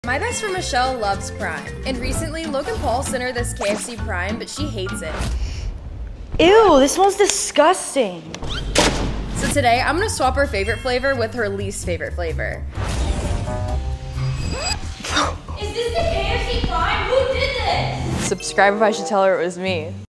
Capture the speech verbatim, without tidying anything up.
My best friend Michelle loves Prime, and recently Logan Paul sent her this K F C Prime, but she hates it. Ew, this smells disgusting. So today, I'm gonna swap her favorite flavor with her least favorite flavor. Is this the K F C Prime? Who did this? Subscribe if I should tell her it was me.